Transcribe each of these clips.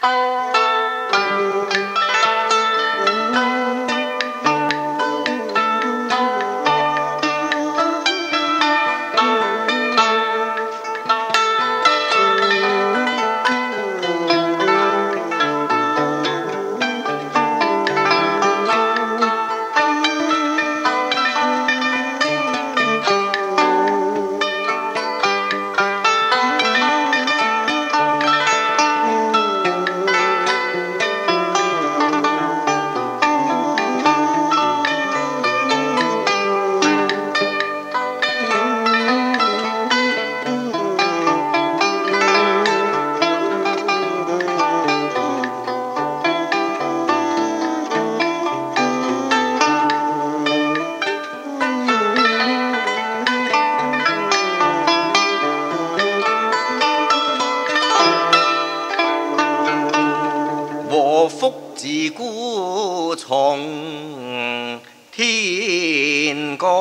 祸福自古從天降，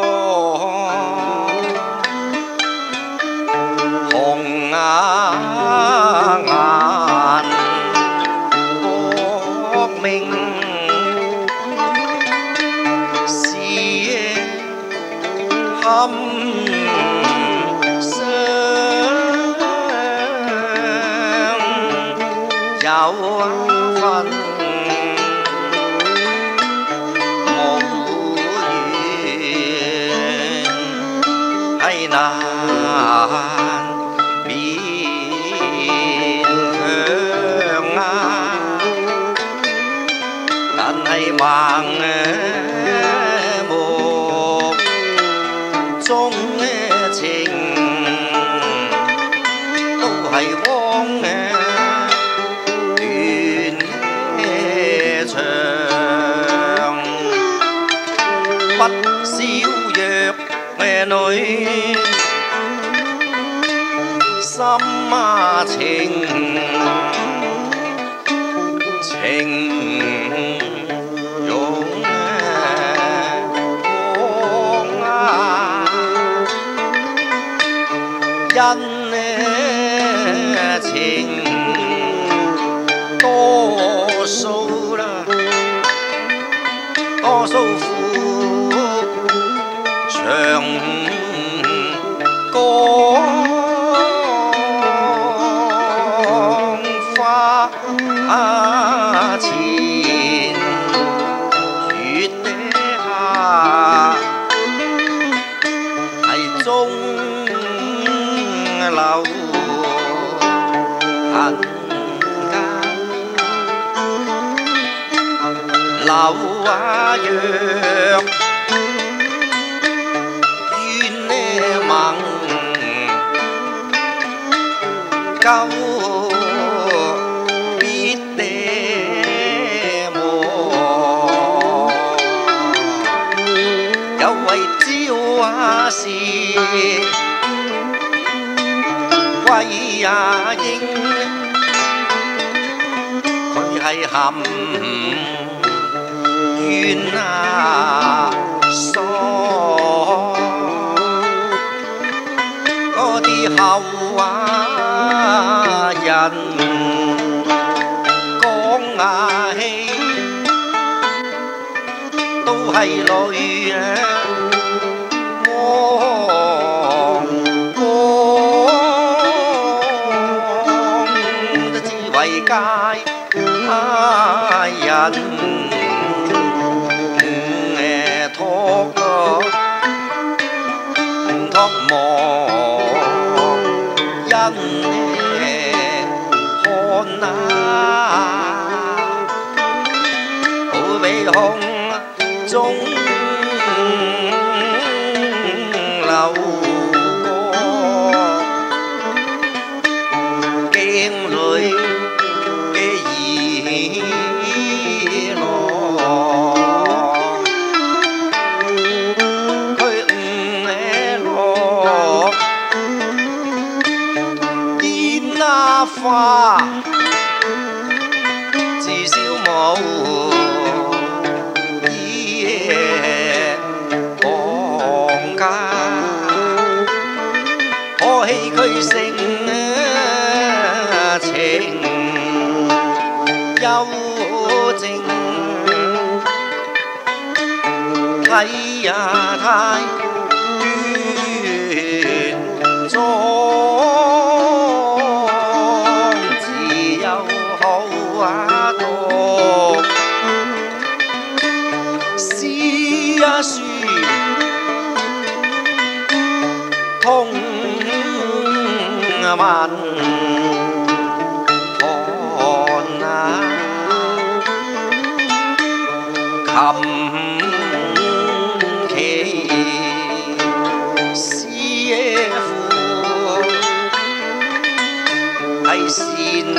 紅顏薄命是堪傷。有份無緣係難勉強啊，但係盲目中情都係枉不消弱女心情勇因情多數啦，多數苦長江花前月下係中流人間流若盟舊必地磨，有為朝時為也應，佢係含冤鎖。後話人講雅氣，都係淚汪都只為佳人託望。因看好比空中流過鏡裏嘅兒郎，佢落花自消無夜忘家，可惜佢性情幽靜，睇呀太遠，莊字又好啊讀，詩呀書通文。琴棋師傅係善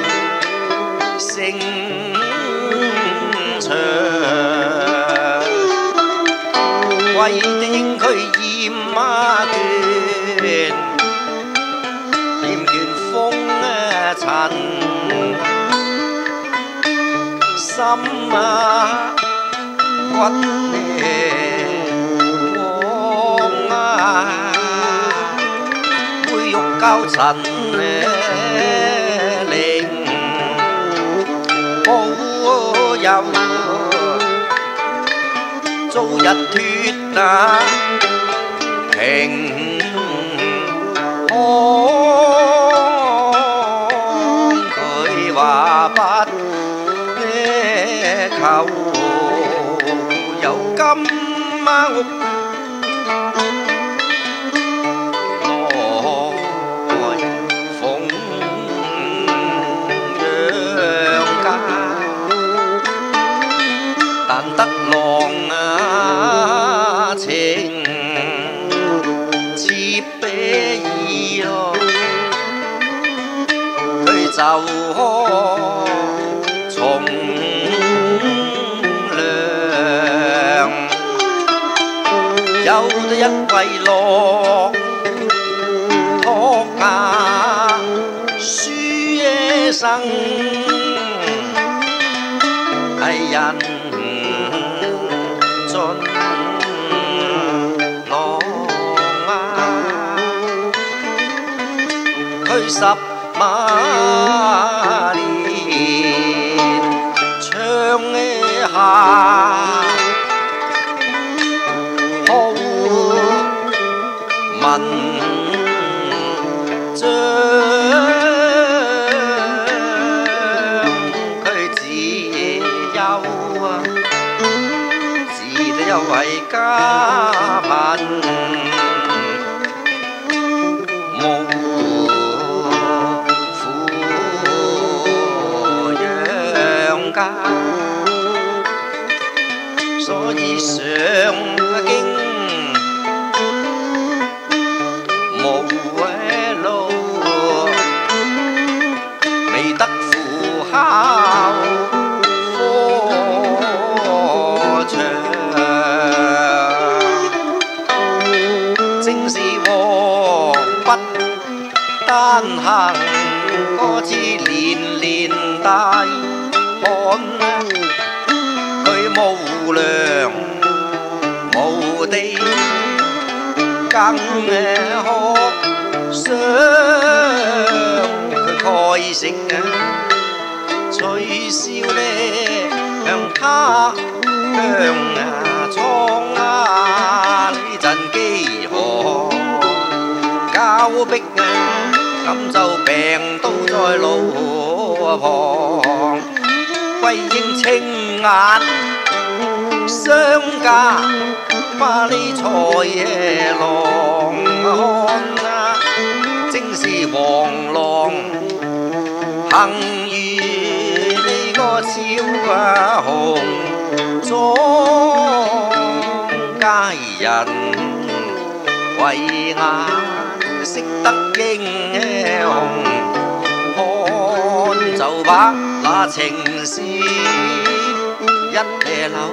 勝場，為定佢厭倦風塵，心骨黃杯玉交陳靈保佑，早日脫平安。佢話不求有金屋來奉養家，但得郎情切比意咯，佢就從有得一位樂托雅書生，係人盡郎佢10年唱下。文章佢自幼自得有為家貧，無父養家，所以上京。未得赴考科場，正是王不單行，嗰次連連大旱，佢無糧無地更學想。開食取消呢向他鄉倉呢陣飢渴交迫咁就病倒在路旁，歸應青眼商家巴黎財郎看正是黃狼。幸遇呢個超紅莊家人，慧眼識得英雄，看就把那情事一流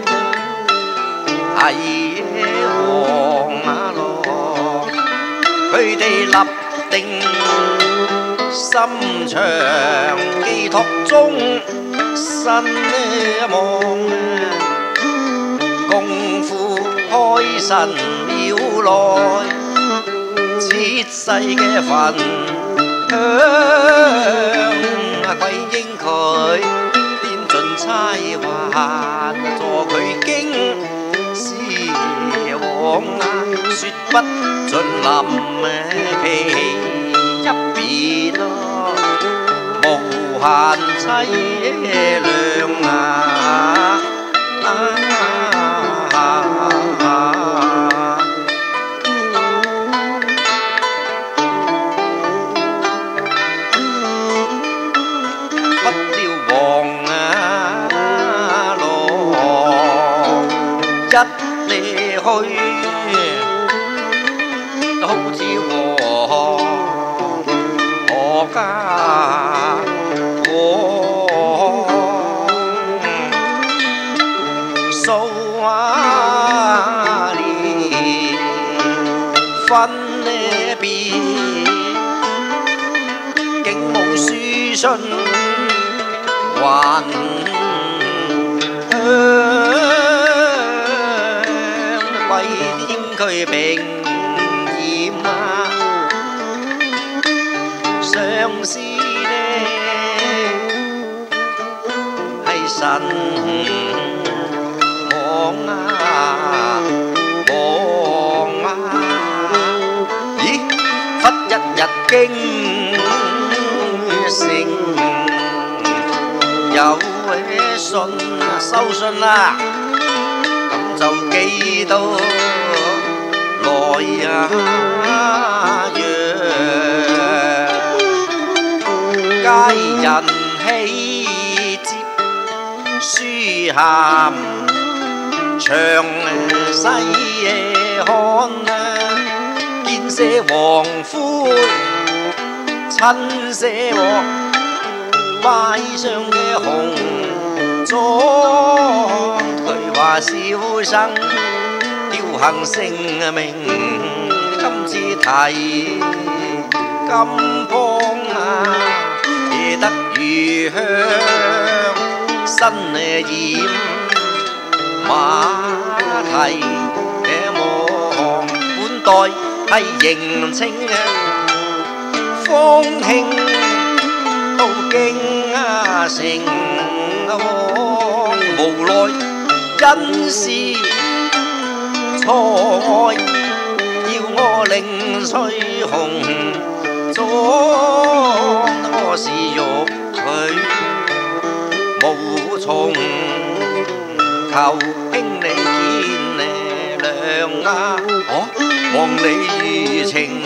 係黃狼，佢哋立定。心腸寄託終身望，共赴開神廟內切世嘅分享，歸應佢不盡臨其一邊咯，無限凄涼啊！不料黃羅一離去，好似和家黃數年分別，竟無書信還為天佢並染啊！上司呢係神忙啊忙啊！咦，忽一日驚醒，有信收信啦，咁就寄到來佳人喜接書函，詳細看見些黃灰親些擺上嘅紅妝，佢話小生雕行性命，今次提金邦啊！夜得如香，身染馬蹄望，本待係迎請方興到京城無奈因事錯愛，要我另取紅妝。我是欲佢無從求，兄你見諒啊！望你餘情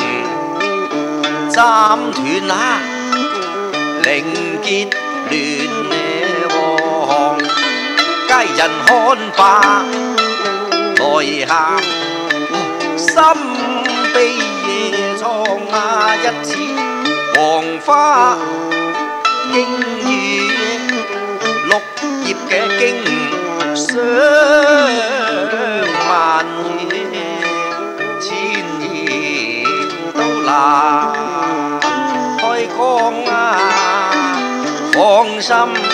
暫斷啊！另結亂黃，佳人看罷來喊，心悲夜蒼啊！一次黃花經雨，綠葉嘅經霜萬語，千言都難開講啊！放心，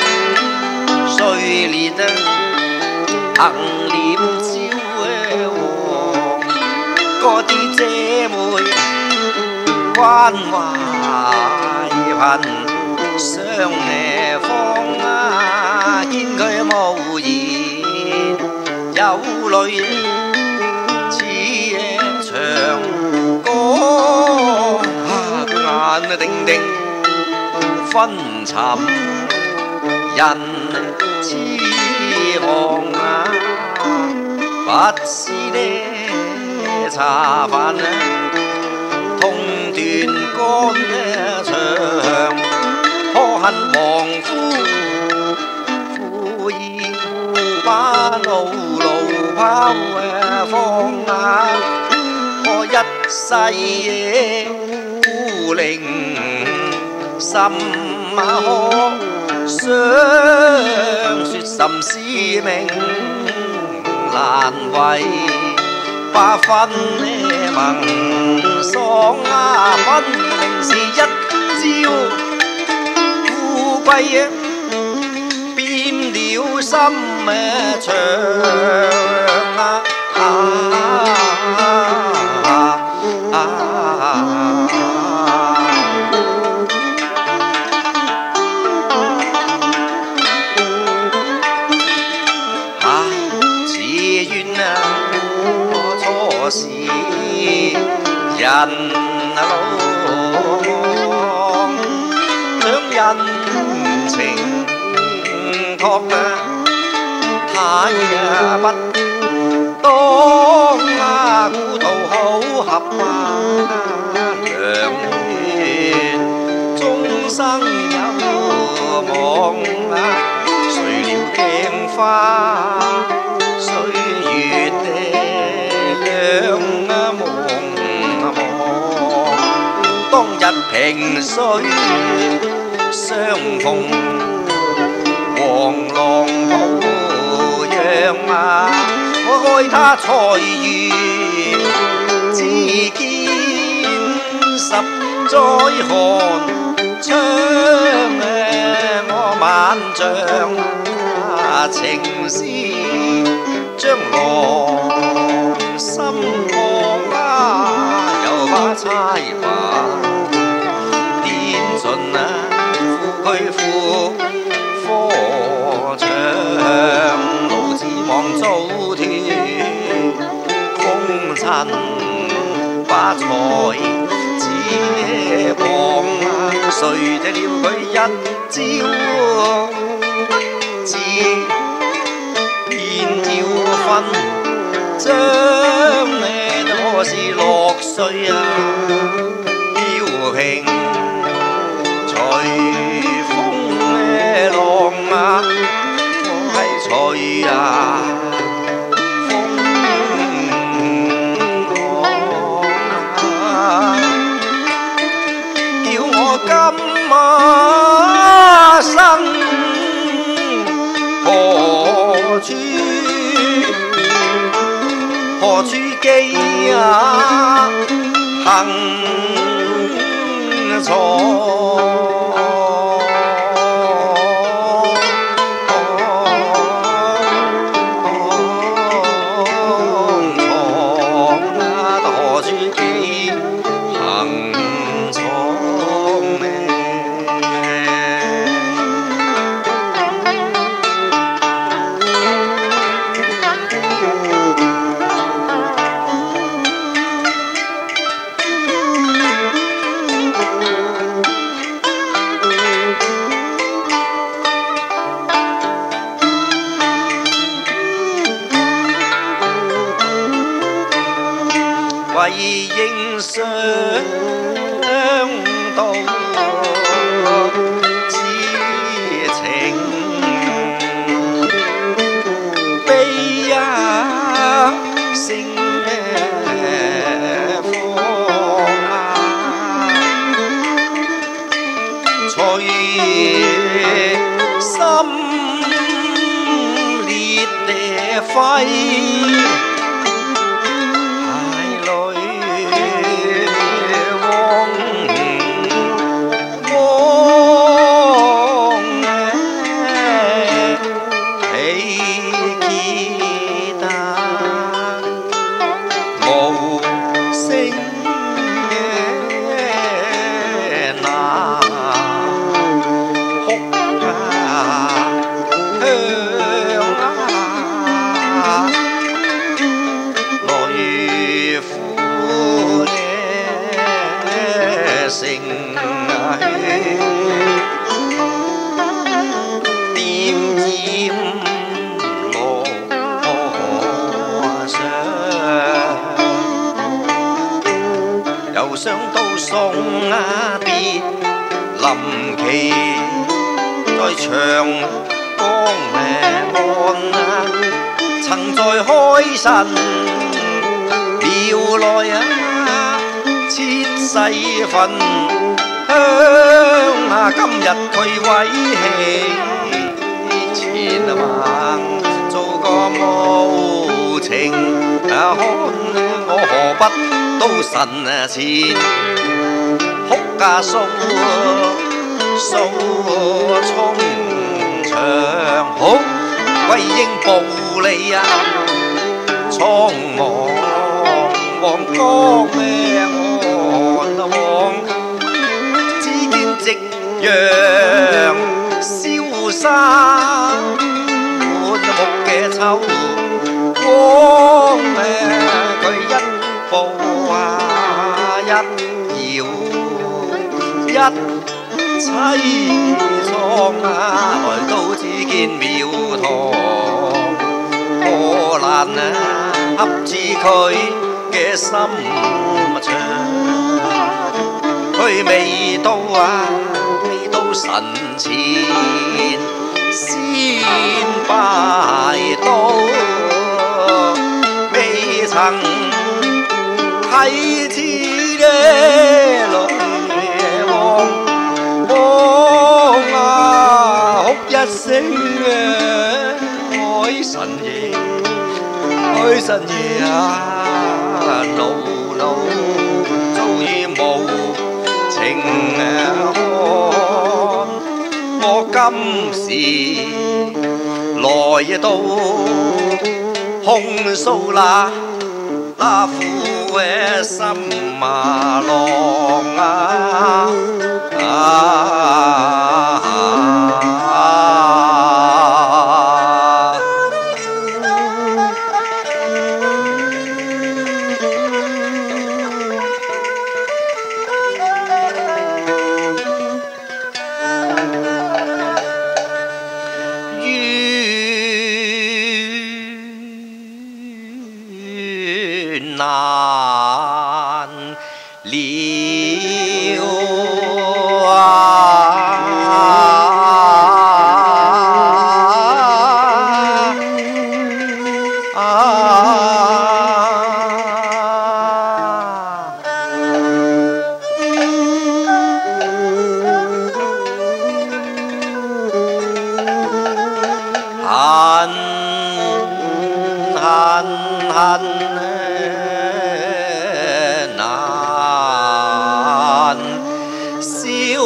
碎裂行臉焦黃，嗰啲姐妹關懷貧相方啊，見佢無言有淚，似長歌眼定定昏沉人痴狂啊！不是呢茶飯痛斷肝腸，可恨亡夫婦意，把路拋放啊！我一世孤零心可相說甚是命難為，把分盟喪啊！分明是一朝富貴變了心腸啊！自願我錯時人路將恩情託太不當古道好合良緣，終生有望誰料鏡花歲月的夢當日萍水相逢，黃浪抱讓我愛他才遇，只見10載寒窗我萬丈情絲將浪心放又把差把癲盡富居富科場，路只望糟脱風塵把財遮傍，誰借了佢一朝自變照分，將我是6歲飄萍隨風浪我係隨風叫我今生何處寄行藏？何處寄行藏呢？為應相到知情悲聲放隨心烈地揮。成點染羅裳，又想到送別臨期，在長江岸曾在開神廟內切世份香今日佢毀棄前行，做個無情看我何不到神前哭訴衷腸，好歸應暴利蒼茫黃江岸望，只見夕陽消散，滿目嘅秋光佢一步凄怆啊，來到只見廟堂，破爛啊，恰至佢嘅心腸。佢未到啊，未到神前先拜到，未曾睇似嘅淚汪汪啊，哭一聲啊，海神爺，海神爺啊，路路早已無情看，我今時來到控訴那苦嘅心麻浪啊！難了恨難消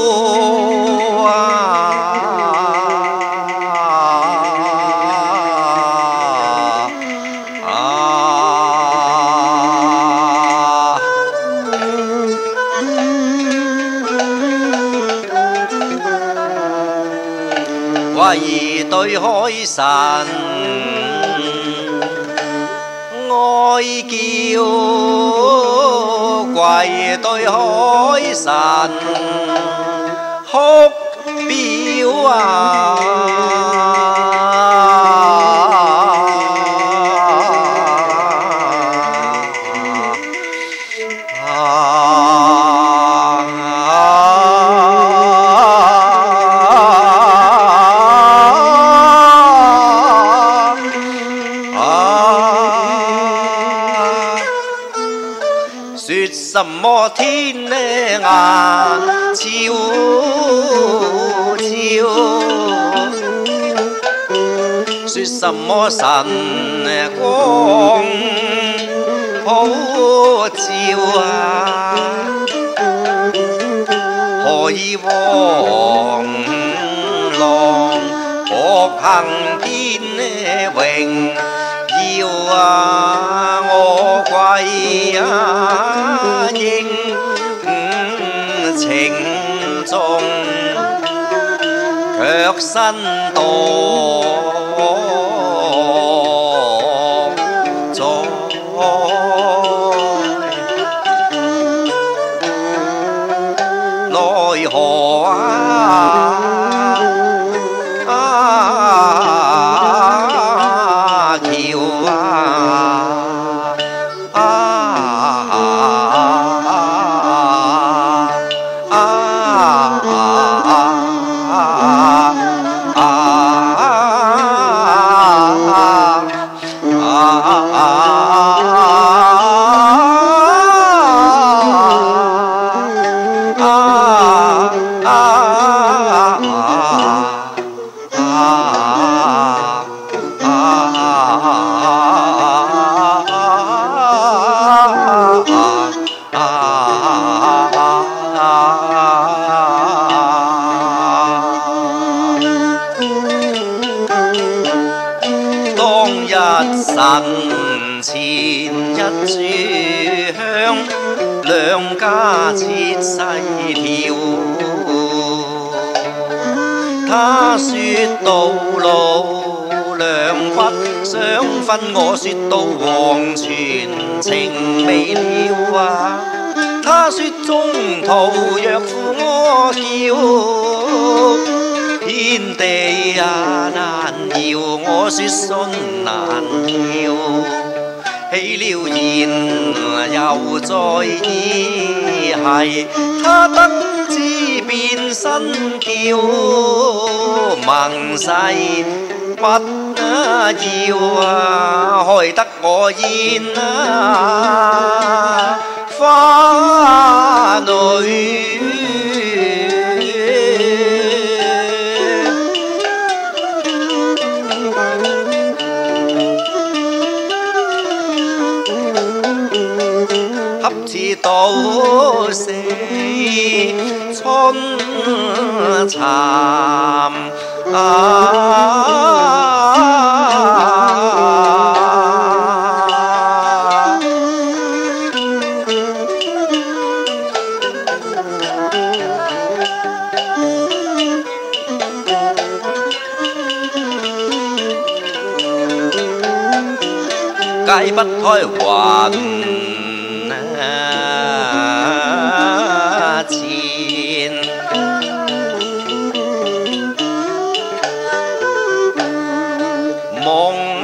為對海神哀叫，跪對海神哭表啊！說什麼天眼悄悄，說什麼神光普照啊！何以黃浪獨行天榮耀啊！我跪啊應情重，卻身墮在奈何啊！當日神前一炷香，兩家切細條。他說道路兩不相分，我說到黃泉情未了啊！ 他說中途若負我叫，天地也難搖，我說信難搖。起了言又再意，係他得知變身叫，盟誓不要害得我燕花女。恰似到死春蠶解不開魂纏，夢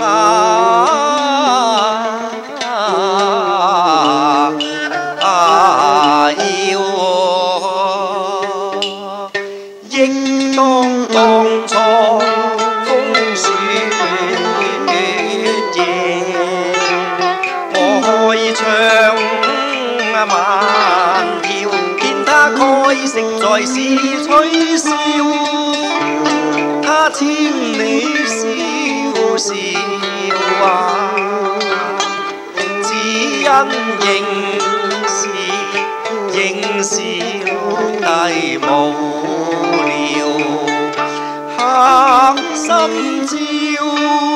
要憶當初風雪夜。開窗萬條，見他開食在是吹簫，他千里笑笑只因應是弟無聊，黑心照。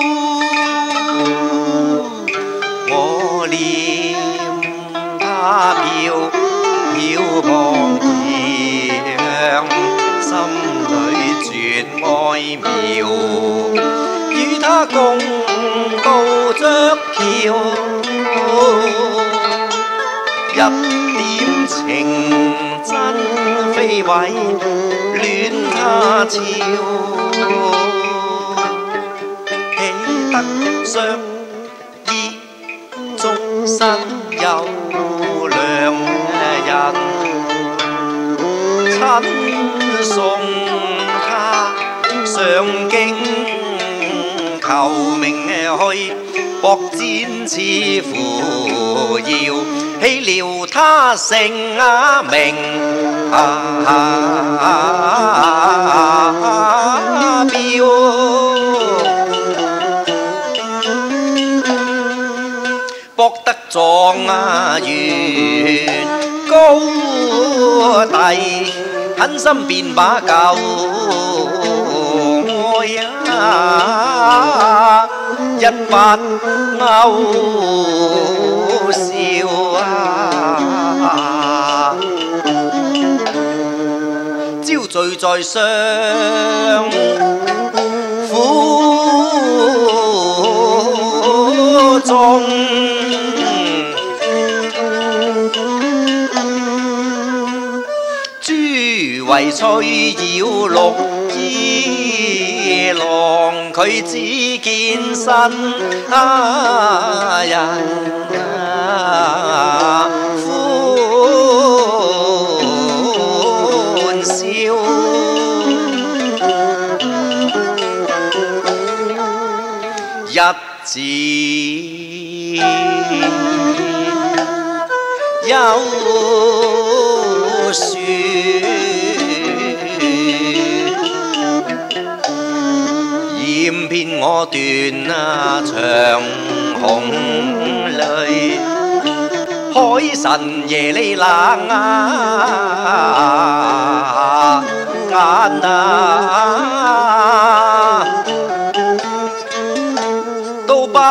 我念他飄泊洋，心裏絕愛苗，與他共度着橋，一點情真非為戀他俏，喜得相依。終身有良人親送他上京求名去，博展似乎要起了他姓名標。博得狀元高第，狠心便把舊愛一發勾笑招聚在相府中。諸為翠繞綠衣郎，佢只見新人歡笑，日子有雪，染遍我斷長紅淚，海神夜裏冷眼都不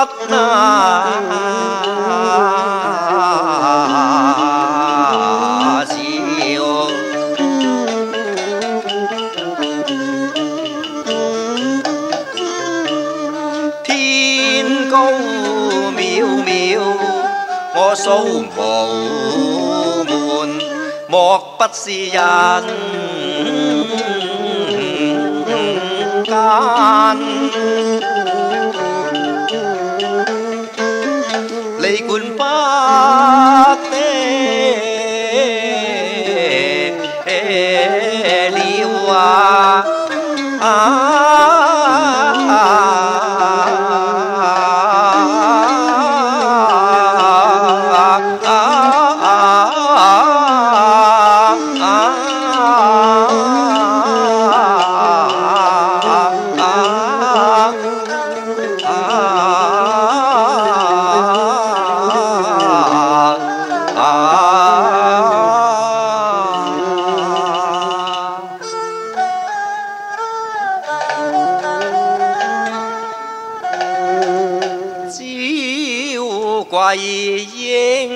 天高渺渺，我數無門。 莫不是人間。李冠北的了桂英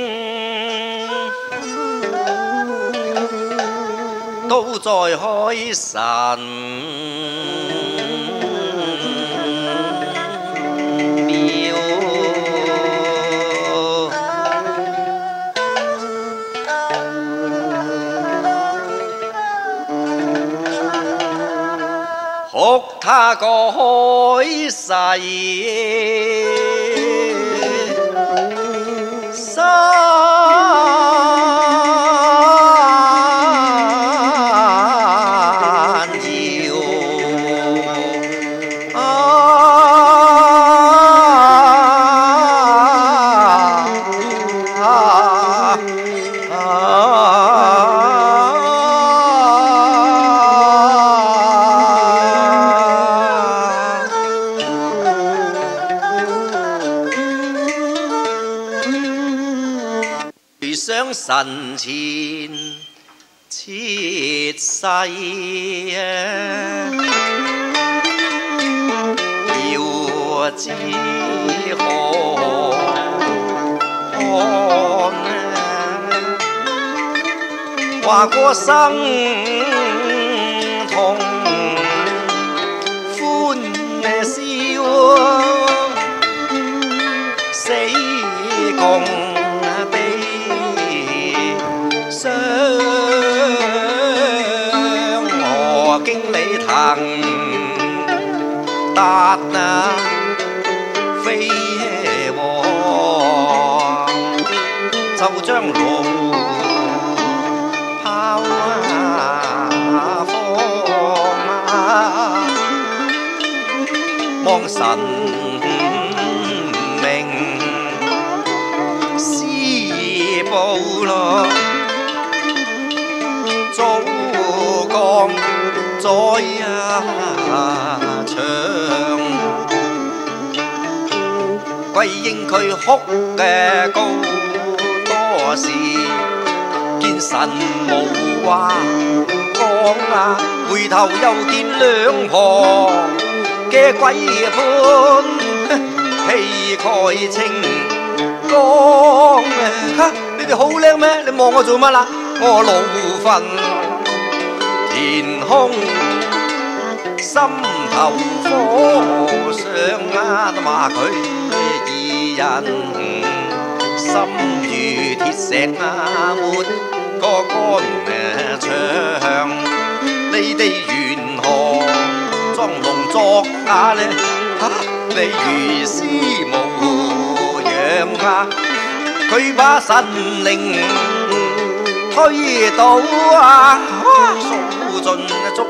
都在開神廟，哭他個開世。山搖上神前切誓要知何看話過生痛歡笑死共相河經理騰達飛黃就將路拋放望神明施報咯。早降在場，桂英佢哭嘅高多時，見神無話講回頭又見兩旁嘅鬼判氣概清光你哋好叻咩？你望我做乜啦？我老瞓天空心頭火上罵佢二人心如鐵石沒個乾牆你哋緣何裝聾作啞呢？你如斯無恙佢把神靈推倒掃盡燭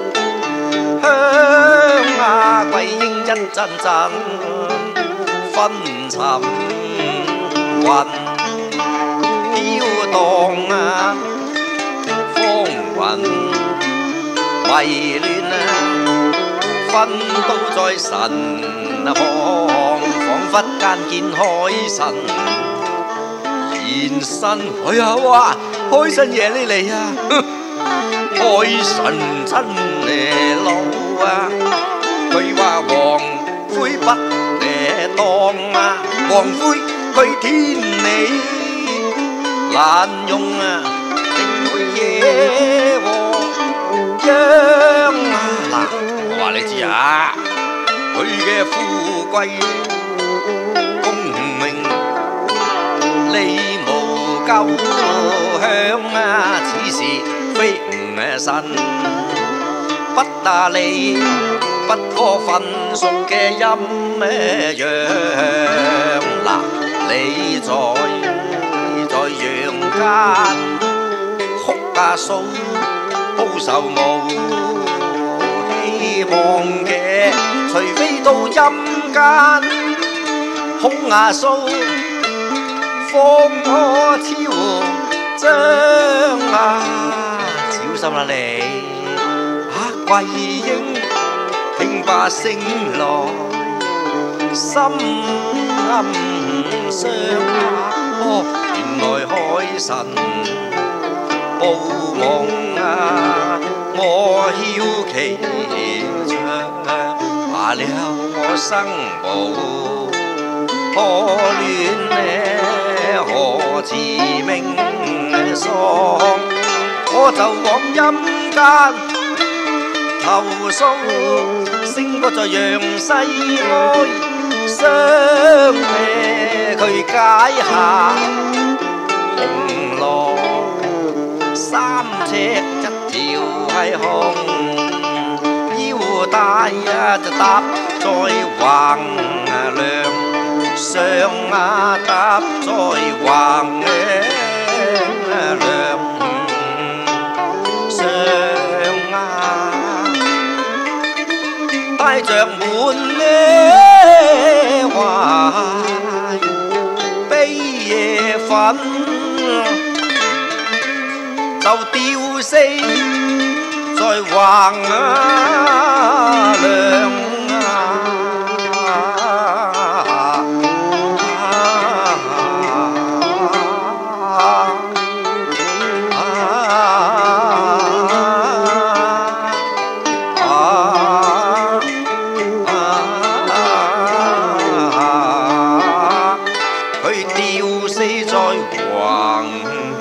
香桂英一陣陣昏沉雲飄蕩風雲迷亂分都在神旁，彷彿間見海神現身。哎呀哇！海神爺你嚟啊！海神真嚟老佢話黃灰不當黃灰佢天理難用定會惹禍殃嗱，我話你知佢嘅富貴功名利無夠鄉啊，此時非吾身，不打理，不過分熟嘅陰陽。嗱，你在陽間哭啊訴，報仇無希望嘅，除非到陰間空啊訴，放我超將啊！小心啦你啊，桂英聽罷聲來，心暗傷啊！哦，原來海神報夢啊！我梟旗長，罷了我生無可戀呢，何自命喪？我就往陰間投訴，勝過在陽世愛相咩？佢解下紅羅3尺1條係紅腰帶啊，就搭在橫梁上啊，搭在橫梁上啊，帶着滿呢懷悲夜憤，就吊死在橫梁啊！佢吊死在橫